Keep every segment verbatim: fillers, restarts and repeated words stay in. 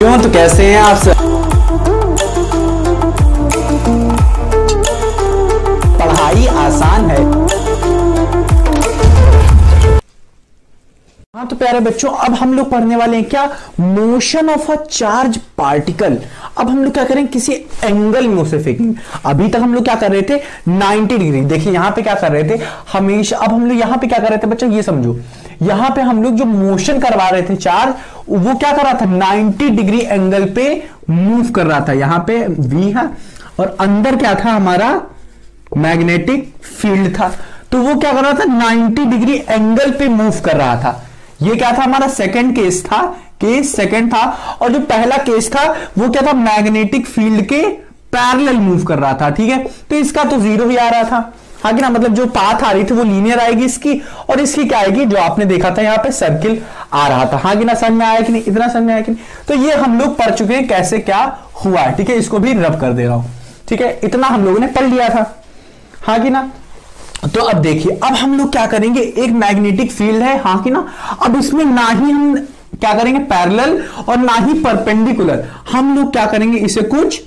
बच्चों, तो कैसे हैं आप सब? पढ़ाई आसान है। हाँ तो प्यारे बच्चों, अब हम लोग पढ़ने वाले हैं क्या, motion of a charge particle. अब हम लोग क्या करें, किसी एंगल में उसे फेंकेंगे। अभी तक हम लोग क्या कर रहे थे, नब्बे डिग्री। देखिए यहां पे क्या कर रहे थे हमेशा। अब हम लोग यहां पे क्या कर रहे थे बच्चों, ये समझो। यहां पे हम लोग जो मोशन करवा रहे थे चार्ज, वो क्या कर रहा था, नब्बे डिग्री एंगल पे मूव कर रहा था। यहां पे V है और अंदर क्या था हमारा, मैग्नेटिक फील्ड था। तो वो क्या कर रहा था, नब्बे डिग्री एंगल पे मूव कर रहा था। ये क्या था, हमारा सेकंड केस था, केस सेकंड था। और जो पहला केस था वो क्या था, मैग्नेटिक फील्ड के पैरेलल मूव कर रहा था। ठीक है, तो इसका तो जीरो ही आ रहा था। हाँ कि ना, मतलब जो पाथ आ रही थी वो लीनियर आएगी इसकी, और इसकी क्या आएगी, जो आपने देखा था यहाँ पे सर्किल आ रहा था। हाँ कि ना, समझ में आया कि नहीं, इतना समझ में आया कि नहीं। तो ये हम लोग पढ़ चुके हैं कैसे क्या हुआ है। ठीक है, इसको भी रब कर दे रहा हूं। ठीक है, इतना हम लोगों ने पढ़ लिया था। हाँ कि ना, तो अब देखिए, अब हम लोग क्या करेंगे, एक मैग्नेटिक फील्ड है। हाँ कि ना, अब इसमें ना ही हम क्या करेंगे पैरेलल और ना ही परपेंडिकुलर, हम लोग क्या करेंगे, इसे कुछ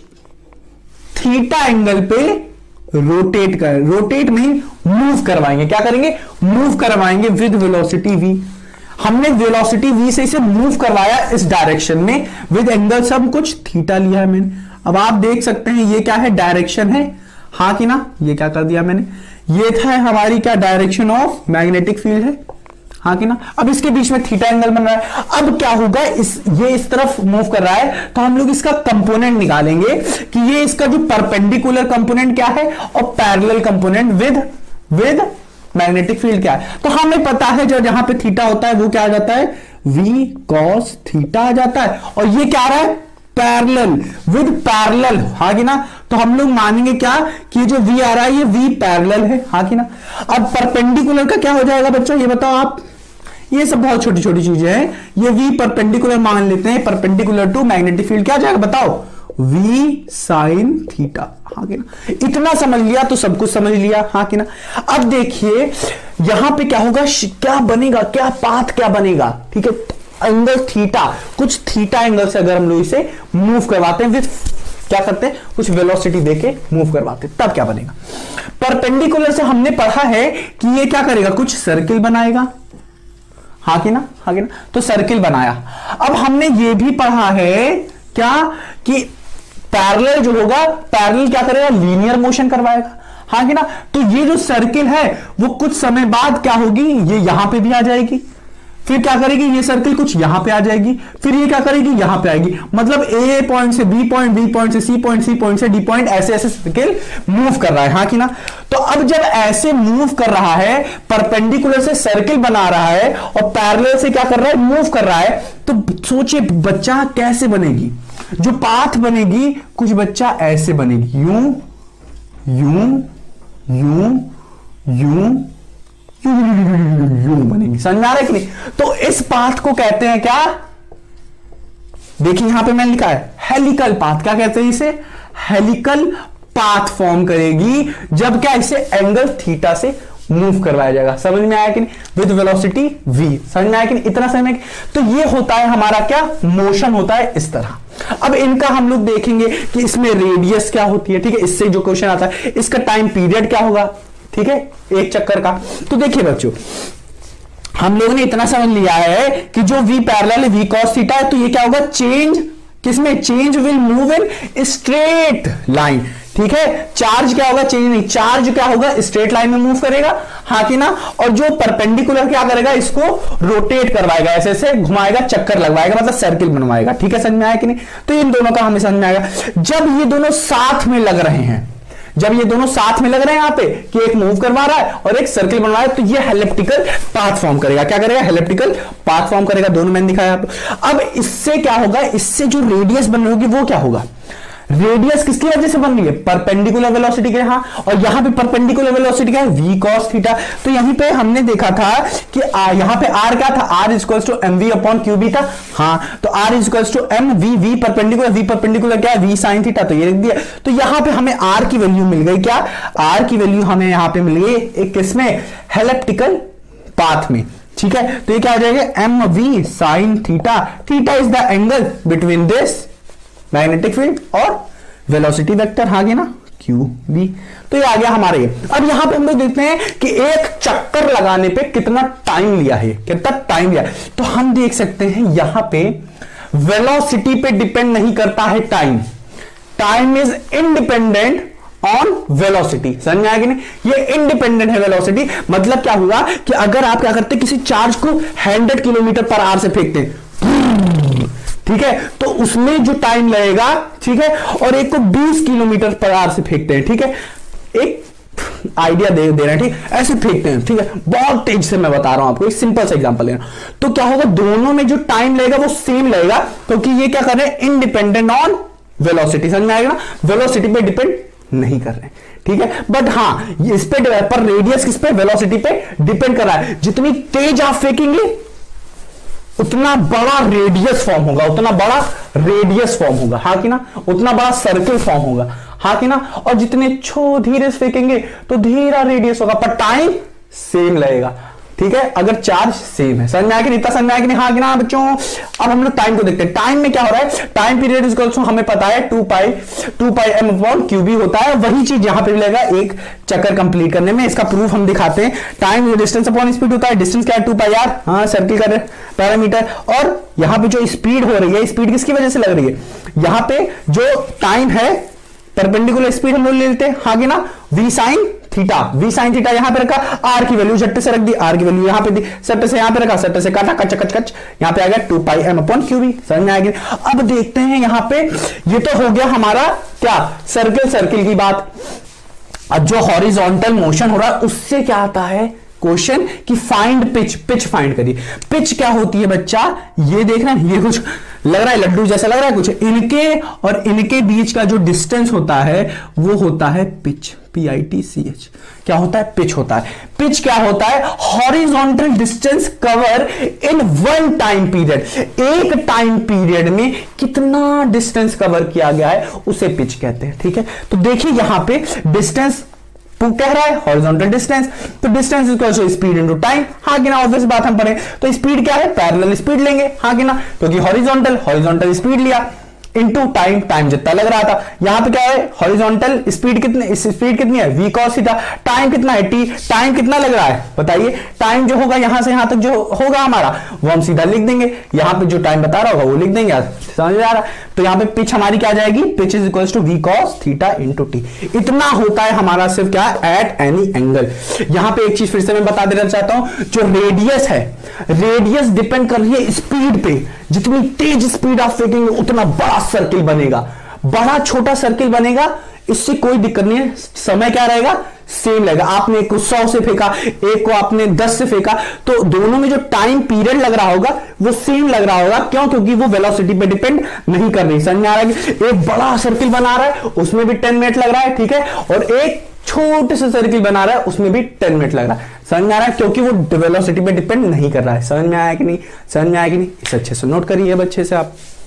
थीटा एंगल पे रोटेट कर रोटेट नहीं मूव करवाएंगे। क्या करेंगे, मूव करवाएंगे विद वेलोसिटी v। हमने वेलोसिटी v से इसे मूव करवाया इस डायरेक्शन में विद एंगल सब कुछ थीटा लिया है मैंने। अब आप देख सकते हैं ये क्या है, डायरेक्शन है। हाँ कि ना, ये क्या कर दिया मैंने, ये था हमारी क्या, डायरेक्शन ऑफ मैग्नेटिक फील्ड है। हाँ कि ना, अब इसके बीच में थीटा एंगल बन रहा है। अब क्या होगा, इस ये इस तरफ मूव कर रहा है, तो हम लोग इसका कंपोनेंट निकालेंगे कि ये इसका जो परपेंडिकुलर कंपोनेंट क्या है और parallel component with with magnetic field क्या है। तो हमें पता है जो जहां पे थीटा होता है वो क्या आ जाता है, v cos थीटा आ जाता है। और ये क्या आ रहा है, पैरेलल विद पैरेलल। हाँ कि ना, तो हम लोग मानेंगे क्या कि जो v आ रहा है ये v पैरेलल है। हाँ कि ना, अब परपेंडिकुलर का क्या हो जाएगा बच्चों, ये बताओ आप। ये सब बहुत छोटी छोटी चीजें हैं। ये v परपेंडिकुलर मान लेते हैं, परपेंडिकुलर टू मैग्नेटिक फील्ड क्या आ जाएगा बताओ, v sin थीटा। हाँ कि ना, इतना समझ लिया तो सब कुछ समझ लिया। हाँ कि ना, अब देखिए यहां पे क्या होगा, क्या बनेगा, क्या पाथ क्या बनेगा। ठीक है, एंगल थीटा, कुछ थीटा एंगल से अगर हम लोग इसे मूव करवाते हैं विद क्या करते हैं, कुछ वेलोसिटी देके मूव करवाते हैं, तब क्या बनेगा। परपेंडिकुलर से हमने पढ़ा है कि ये क्या करेगा, कुछ सर्किल बनाएगा। हाँ कि ना, हाँ कि ना, तो सर्किल बनाया। अब हमने ये भी पढ़ा है क्या कि पैरेलल जो होगा, पैरेलल क्या करेगा, लीनियर मोशन करवाएगा। हाँ कि ना, तो ये जो सर्किल है वो कुछ समय बाद क्या होगी, ये यहां पे भी आ जाएगी, फिर क्या करेगी, ये सर्किल कुछ यहां पे आ जाएगी, फिर ये क्या करेगी, यहां पे आएगी। मतलब ए पॉइंट से बी पॉइंट, बी पॉइंट से सी पॉइंट, सी पॉइंट से डी पॉइंट, ऐसे ऐसे सर्किल मूव कर रहा है। हाँ कि ना, तो अब जब ऐसे मूव कर रहा है, परपेंडिकुलर से सर्किल बना रहा है और पैरेलल से क्या कर रहा है, मूव कर रहा है, तो सोचिए बच्चा कैसे बनेगी, जो पाथ बनेगी कुछ बच्चा ऐसे बनेगी, यूं यूं यूं यूं यूं बनेगी। समझ में आ रहा है कि नहीं। तो इस पाथ को कहते हैं क्या, देखिए यहां पे मैंने लिखा है हेलिकल पाथ। क्या कहते हैं इसे, हेलिकल पाथ फॉर्म करेगी जब क्या, इसे एंगल थीटा से मूव करवाया जाएगा। समझ में आया कि नहीं, विद वेलोसिटी v। समझ में आया कि नहीं, इतना समझ में। तो ये होता है हमारा क्या, मोशन होता है इस तरह। अब इनका हम लोग देखेंगे कि इसमें रेडियस क्या होती है। ठीक है, इससे जो क्वेश्चन आता है, इसका टाइम पीरियड क्या होगा। ठीक है, एक चक्कर का। तो देखिए बच्चों, हम लोगों ने इतना समझ लिया है कि जो v पैरेलल है, v cos थीटा है, तो ये क्या होगा, चेंज किसमें, change will move in straight line. ठीक है, चार्ज क्या होगा, चेंज नहीं, चार्ज क्या होगा, स्ट्रेट लाइन में मूव करेगा। हाँ कि ना, और जो परपेंडिकुलर क्या करेगा, इसको रोटेट करवाएगा, ऐसे ऐसे घुमाएगा, चक्कर लगवाएगा, मतलब सर्किल बनवाएगा। ठीक है, समझ में आया कि नहीं। तो इन दोनों का हमें समझ में आएगा। जब ये दोनों साथ में लग रहे हैं, जब ये दोनों साथ में लग रहे हैं यहां पे कि एक मूव करवा रहा है और एक सर्किल बनवा रहा है, तो ये हेलिप्टिकल पाथ फॉर्म करेगा। क्या करेगा, हेलिप्टिकल पाथ फॉर्म करेगा। दोनों मैंने दिखाया आपको। अब इससे क्या होगा, इससे जो रेडियस बन रही होगी वो क्या होगा, रेडियस किसकी वजह से बन रही है, परपेंडिकुलर वेलोसिटी के। हाँ, और यहां पे परपेंडिकुलर वेलोसिटी क्या है, v cos थीटा। तो यहीं पे हमने देखा था कि आ, यहां पे r क्या था, r is equals to M V upon Q B था। हाँ, तो r is equals to M V, v perpendicular, v perpendicular क्या है, v sin थीटा। तो ये लिख दिया। तो यहां पे हमें r की वैल्यू मिल गई, क्या, r की वैल्यू हमें यहां पे मिल गई एक किसमें, हेलिप्टिकल पाथ में। ठीक है, तो ये क्या हो जाएगा, M V sine theta, theta is the angle between this magnetic field और वेलोसिटी वेक्टर, आगे ना क्यू बी। तो ये आ गया हमारे। अब यहां पे हम लोग देखते हैं कि एक चक्कर लगाने पे कितना टाइम लिया है, कितना टाइम लिया। तो हम देख सकते हैं यहां पे वेलोसिटी पे डिपेंड नहीं करता है time, time is independent on velocity. समझ में आएगी नहीं, ये इंडिपेंडेंट है वेलोसिटी। मतलब क्या हुआ कि अगर आप क्या करते किसी चार्ज को हंड्रेड किलोमीटर पर आवर से फेंकते हैं, ठीक है, तो उसमें जो टाइम लगेगा, ठीक है, और एक को बीस किलोमीटर पर आवर से फेंकते हैं, ठीक है, एक आइडिया दे दे रहे हैं, ठीक, ऐसे फेंकते हैं, ठीक है, बहुत तेज से मैं बता रहा हूं आपको, एक सिंपल सा एग्जांपल लेना। तो क्या होगा, दोनों में जो टाइम लगेगा वो सेम लगेगा, क्योंकि ये क्या कर रहे हैं, इंडिपेंडेंट ऑन वेलोसिटी। समझ में आएगा ना, वेलोसिटी पे डिपेंड नहीं कर रहे, ठीक है। बट हां, इस पे पर रेडियस किस पे, वेलोसिटी पे डिपेंड कर रहा है। जितनी तेज आप फेंकेंगे उतना बड़ा रेडियस फॉर्म होगा, उतना बड़ा रेडियस फॉर्म होगा, हाँ कि ना, उतना बड़ा सर्कल फॉर्म होगा, हाँ कि ना। और जितने छो धीरे से फेंकेंगे तो धीरा रेडियस होगा, पर टाइम सेम लगेगा, ठीक है, अगर चार्ज सेम है। समझ में आया कि नहीं, इतना समझ में आया कि नहीं, हाँ कि ना बच्चों। अब हम लोग टाइम को देखते हैं। टाइम में क्या हो रहा है, time period is equal to, हमें पता है two pi two pi M upon Q B होता है। वही चीज यहां पे मिलेगा एक चक्कर कंप्लीट करने में। इसका प्रूफ हम दिखाते हैं। टाइम डिस्टेंस अपॉन स्पीड होता है, डिस्टेंस क्या है, टू पाई आर, हाँ सर्किल का पैरामीटर। और यहां पे जो स्पीड हो रही है, स्पीड किसकी वजह से लग रही है, यहां पे जो टाइम है परपेंडिकुलर स्पीड हम लोग ले लेते हैं, आगे ना V sine theta, V sine theta यहां पे रखा, आर की वैल्यू झट्टे से रख दी, आर की वैल्यू यहां पे दी, सट्टे से यहां पे रखा, सट्टे से काटा, कच कच कच, यहां पे आ गया two pi M upon Q B. समझ में आएगी। अब देखते हैं यहां पे, ये तो हो गया हमारा क्या, सर्किल सर्किल की बात। अब जो हॉरिजॉन्टल मोशन हो रहा है उससे क्या आता है क्वेश्चन कि फाइंड पिच, पिच फाइंड करिए। पिच क्या होती है बच्चा, ये देखना, ये कुछ लग रहा है लड्डू जैसा लग रहा है कुछ, इनके और इनके बीच का जो डिस्टेंस होता है वो होता है pitch, P I T C H. क्या होता है, पिच होता है। पिच क्या होता है, horizontal distance cover in one time period. एक टाइम पीरियड में कितना डिस्टेंस कवर किया गया है उसे पिच कहते हैं, ठीक है। तो देखिए यहां पे डिस्टेंस कह रहा है हॉरिजॉन्टल डिस्टेंस, तो distance equal to speed into time, हाँ कि ना, ऑब्वियस बात हम पढ़े। तो स्पीड क्या है, पैरेलल स्पीड लेंगे, हाँ कि ना, क्योंकि हॉरिजॉन्टल हॉरिजॉन्टल स्पीड लिया इनटू टाइम, टाइम जितना लग रहा था। यहां पे क्या है, हॉरिजॉन्टल स्पीड कितनी, स्पीड कितनी है, v cos थीटा, टाइम कितना है, t, टाइम कितना लग रहा है बताइए। टाइम जो होगा यहां से यहां तक जो होगा हमारा वो हम सीधा लिख देंगे, यहां पे जो टाइम बता रहा होगा वो लिख देंगे, समझ में आ रहा। तो यहां पे पिच हमारी क्या आ जाएगी, pitch is equal to v cos theta into t। इतना होता है हमारा सिर्फ क्या, एट एनी एंगल। यहां पे एक चीज फिर से मैं बता देना चाहता हूं, जो रेडियस है, रेडियस डिपेंड कर रही है स्पीड पे। जितनी तेज स्पीड आप फेंकेंगे उतना बड़ा सर्किल बनेगा, बड़ा छोटा सर्किल बनेगा, इससे कोई दिक्कत नहीं है। समय क्या रहेगा, सेम रहेगा। आपने एक को सौ से फेंका, एक को आपने दस से फेंका, तो दोनों में जो टाइम पीरियड लग रहा होगा वो सेम लग रहा होगा। क्यों, क्योंकि वो वेलोसिटी पे डिपेंड नहीं कर रही। समझ में आ रहा है कि एक बड़ा सर्किल बना रहा है उसमें भी टेन मिनट लग रहा है, ठीक है, और एक छोटे से सर्किल बना रहा है उसमें भी टेन मिनट लग रहा है। समझ में आ रहा है, क्योंकि वो वेलोसिटी पे डिपेंड नहीं कर रहा है। समझ में आया कि नहीं, समझ में आया कि नहीं, इसे अच्छे से नोट करिए बच्चे से आप।